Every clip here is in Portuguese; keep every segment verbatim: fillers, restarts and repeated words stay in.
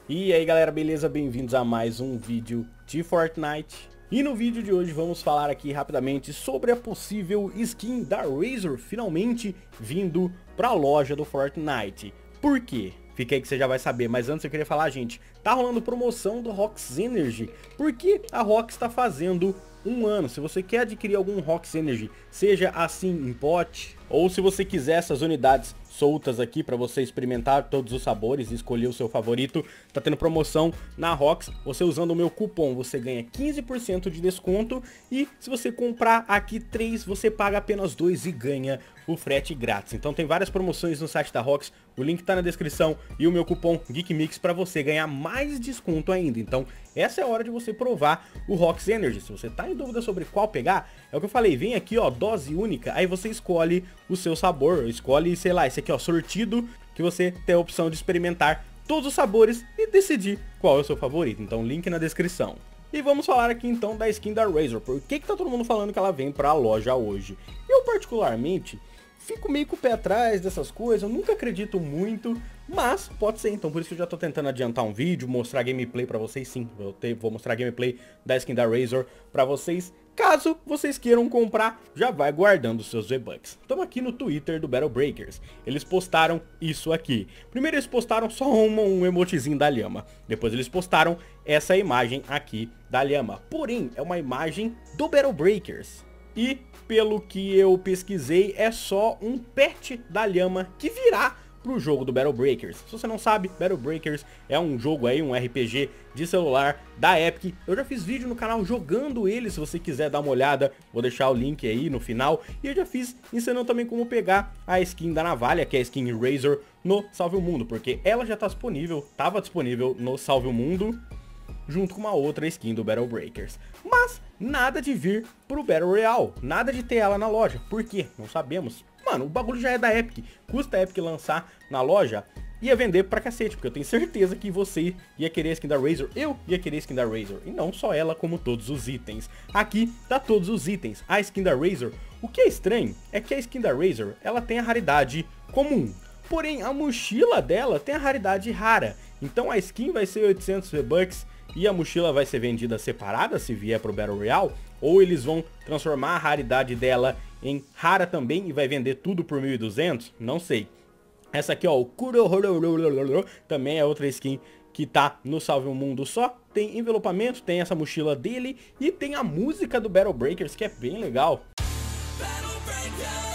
E aí galera, beleza? Bem-vindos a mais um vídeo de Fortnite. E no vídeo de hoje vamos falar aqui rapidamente sobre a possível skin da Razer finalmente vindo para a loja do Fortnite. Por quê? Fica aí que você já vai saber, mas antes eu queria falar, gente, tá rolando promoção do Rox Energy, porque a Rox está fazendo um ano. Se você quer adquirir algum Rox Energy, seja assim em pote, ou se você quiser essas unidades soltas aqui para você experimentar todos os sabores e escolher o seu favorito, tá tendo promoção na Rox. Você usando o meu cupom, você ganha quinze por cento de desconto, e se você comprar aqui três, você paga apenas dois e ganha o frete grátis. Então tem várias promoções no site da Rox, o link tá na descrição, e o meu cupom GeekMix para você ganhar mais desconto ainda. Então essa é a hora de você provar o Rox Energy. Se você tá em dúvida sobre qual pegar, é o que eu falei, vem aqui ó, dose única, aí você escolhe o seu sabor, escolhe, sei lá, esse aqui ó, sortido, que você tem a opção de experimentar todos os sabores e decidir qual é o seu favorito. Então link na descrição. E vamos falar aqui então da skin da Razer. Por que que tá todo mundo falando que ela vem pra loja hoje? Eu particularmente fico meio com o pé atrás dessas coisas, eu nunca acredito muito, mas pode ser, então por isso que eu já tô tentando adiantar um vídeo, mostrar gameplay pra vocês, sim, vou, ter, vou mostrar gameplay da skin da Razer pra vocês. Caso vocês queiram comprar, já vai guardando os seus V-Bucks. Estamos aqui no Twitter do Battle Breakers. Eles postaram isso aqui. Primeiro eles postaram só um, um emotezinho da lhama. Depois eles postaram essa imagem aqui da lhama. Porém, é uma imagem do Battle Breakers. E, pelo que eu pesquisei, é só um pet da lhama que virá pro jogo do Battle Breakers. Se você não sabe, Battle Breakers é um jogo aí, um R P G de celular da Epic. Eu já fiz vídeo no canal jogando ele, se você quiser dar uma olhada, vou deixar o link aí no final. E eu já fiz ensinando também como pegar a skin da navalha, que é a skin Razer, no Salve o Mundo, porque ela já tá disponível, tava disponível no Salve o Mundo, junto com uma outra skin do Battle Breakers. Mas nada de vir pro Battle Royale, nada de ter ela na loja. Por quê? Não sabemos. Mano, o bagulho já é da Epic, custa a Epic lançar na loja, ia vender pra cacete, porque eu tenho certeza que você ia querer a skin da Razer, eu ia querer a skin da Razer, e não só ela, como todos os itens. Aqui tá todos os itens, a skin da Razer. O que é estranho é que a skin da Razer, ela tem a raridade comum, porém a mochila dela tem a raridade rara. Então a skin vai ser oitocentos V-Bucks e a mochila vai ser vendida separada se vier pro Battle Royale, ou eles vão transformar a raridade dela em rara também e vai vender tudo por mil e duzentos, não sei. Essa aqui ó, o Kuro também é outra skin que tá no Salve o Mundo só. Tem envelopamento, tem essa mochila dele e tem a música do Battle Breakers, que é bem legal. Battle Breakers!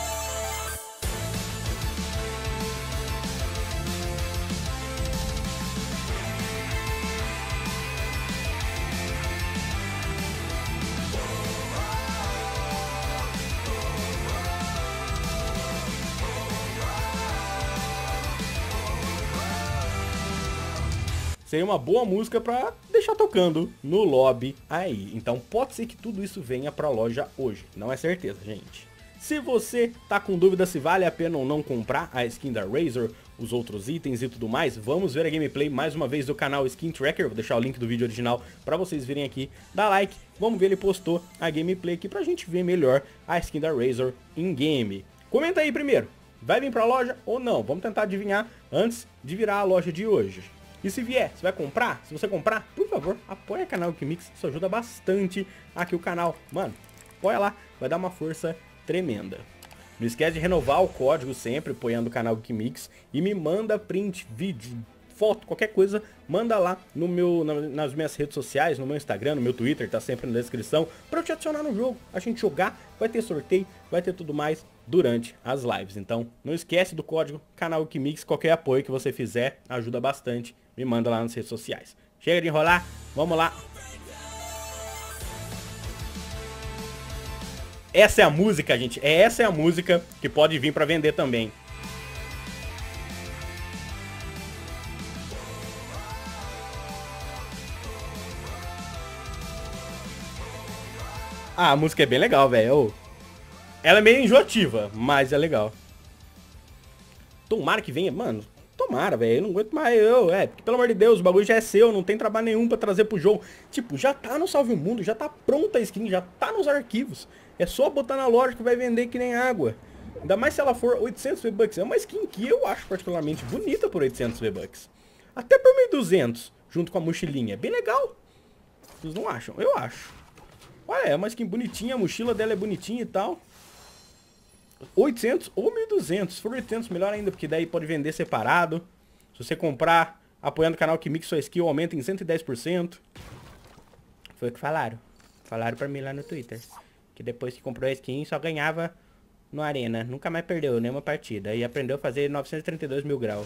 Seria uma boa música pra deixar tocando no lobby aí. Então pode ser que tudo isso venha pra loja hoje. Não é certeza, gente. Se você tá com dúvida se vale a pena ou não comprar a skin da Razer, os outros itens e tudo mais, vamos ver a gameplay mais uma vez do canal Skin Tracker. Vou deixar o link do vídeo original pra vocês virem aqui. Dá like, vamos ver, ele postou a gameplay aqui pra gente ver melhor a skin da Razer em game. Comenta aí primeiro, vai vir pra loja ou não? Vamos tentar adivinhar antes de virar a loja de hoje. E se vier, você vai comprar? Se você comprar, por favor, apoia o canal GeekMix, isso ajuda bastante aqui o canal. Mano, apoia lá, vai dar uma força tremenda. Não esquece de renovar o código sempre, apoiando o canal GeekMix, e me manda print, vídeo, foto, qualquer coisa, manda lá no meu, na, nas minhas redes sociais, no meu Instagram, no meu Twitter, tá sempre na descrição, pra eu te adicionar no jogo, a gente jogar, vai ter sorteio, vai ter tudo mais durante as lives. Então, não esquece do código canal GeekMix, qualquer apoio que você fizer ajuda bastante, me manda lá nas redes sociais. Chega de enrolar, vamos lá. Essa é a música, gente, essa é a música que pode vir pra vender também. Ah, a música é bem legal, velho. Ela é meio enjoativa, mas é legal. Tomara que venha, mano. Tomara, velho. Eu não aguento mais, eu, é. Porque, pelo amor de Deus, o bagulho já é seu, não tem trabalho nenhum pra trazer pro jogo. Tipo, já tá no Salve o Mundo, já tá pronta a skin, já tá nos arquivos. É só botar na loja que vai vender que nem água. Ainda mais se ela for oitocentos V-Bucks. É uma skin que eu acho particularmente bonita por oitocentos V-Bucks. Até por mil e duzentos. junto com a mochilinha. Bem legal. Vocês não acham? Eu acho. Olha, é uma skin bonitinha, a mochila dela é bonitinha e tal. oitocentos ou mil e duzentos. Se for oitocentos, melhor ainda, porque daí pode vender separado. Se você comprar apoiando o canal que mixa sua skill, aumenta em cento e dez por cento. Foi o que falaram. Falaram pra mim lá no Twitter. Que depois que comprou a skin, só ganhava no Arena. Nunca mais perdeu nenhuma partida. E aprendeu a fazer novecentos e trinta e dois mil graus.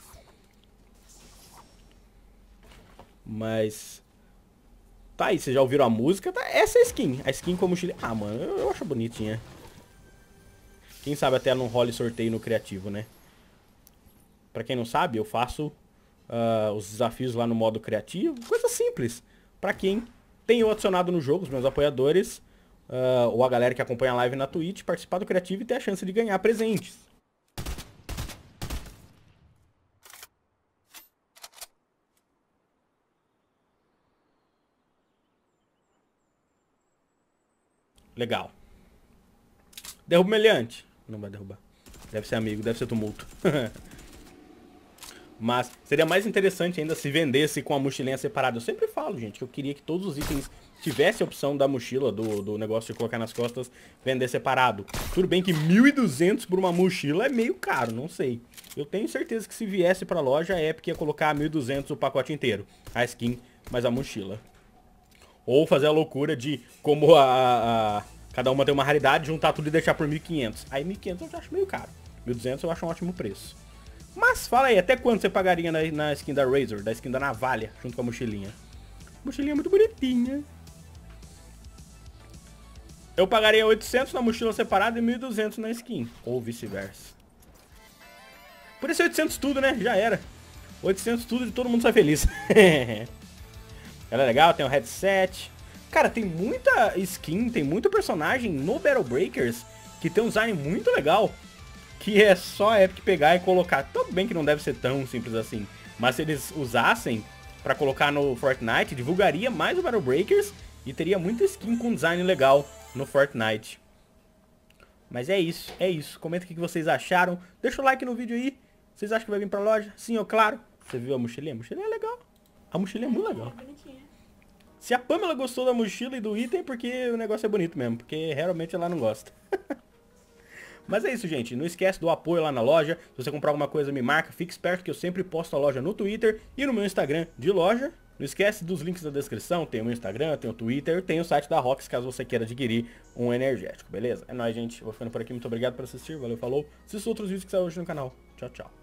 Mas... tá aí, vocês já ouviram a música? Tá, essa é a skin. A skin com a mochila... ah, mano, eu, eu acho bonitinha. Quem sabe até não role sorteio no criativo, né? Pra quem não sabe, eu faço uh, os desafios lá no modo criativo. Coisa simples. Pra quem tem eu adicionado no jogo, os meus apoiadores, uh, ou a galera que acompanha a live na Twitch, participar do criativo e ter a chance de ganhar presentes. Legal. Derruba o meliante. Não vai derrubar. Deve ser amigo, deve ser tumulto. Mas seria mais interessante ainda se vendesse com a mochilinha separada. Eu sempre falo, gente, que eu queria que todos os itens tivessem a opção da mochila, do, do negócio de colocar nas costas, vender separado. Tudo bem que mil e duzentos por uma mochila é meio caro, não sei. Eu tenho certeza que se viesse pra loja, a Epic ia colocar mil e duzentos o pacote inteiro. A skin, mais a mochila. Ou fazer a loucura de, como a, a cada uma tem uma raridade, juntar tudo e deixar por mil e quinhentos. Aí mil e quinhentos eu já acho meio caro. mil e duzentos eu acho um ótimo preço. Mas fala aí, até quanto você pagaria na, na skin da Razor, da skin da navalha, junto com a mochilinha? Mochilinha muito bonitinha. Eu pagaria oitocentos na mochila separada e mil e duzentos na skin. Ou vice-versa. Por isso oitocentos tudo, né? Já era. oitocentos tudo e todo mundo sai feliz. Ela é legal, tem o headset. Cara, tem muita skin, tem muito personagem no Battle Breakers que tem um design muito legal. Que é só a Epic pegar e colocar. Tudo bem que não deve ser tão simples assim. Mas se eles usassem pra colocar no Fortnite, divulgaria mais o Battle Breakers e teria muita skin com design legal no Fortnite. Mas é isso, é isso. Comenta o que vocês acharam. Deixa o like no vídeo aí. Vocês acham que vai vir pra loja? Sim ou claro? Você viu a mochilinha? A mochilinha é legal. A mochilinha é muito legal. Se a Pamela gostou da mochila e do item, porque o negócio é bonito mesmo. Porque realmente ela não gosta. Mas é isso, gente. Não esquece do apoio lá na loja. Se você comprar alguma coisa, me marca. Fique esperto que eu sempre posto a loja no Twitter e no meu Instagram de loja. Não esquece dos links na descrição. Tem o meu Instagram, tem o Twitter, tem o site da Rox, caso você queira adquirir um energético, beleza? É nóis, gente. Vou ficando por aqui. Muito obrigado por assistir. Valeu, falou. Assista outros vídeos que saem hoje no canal. Tchau, tchau.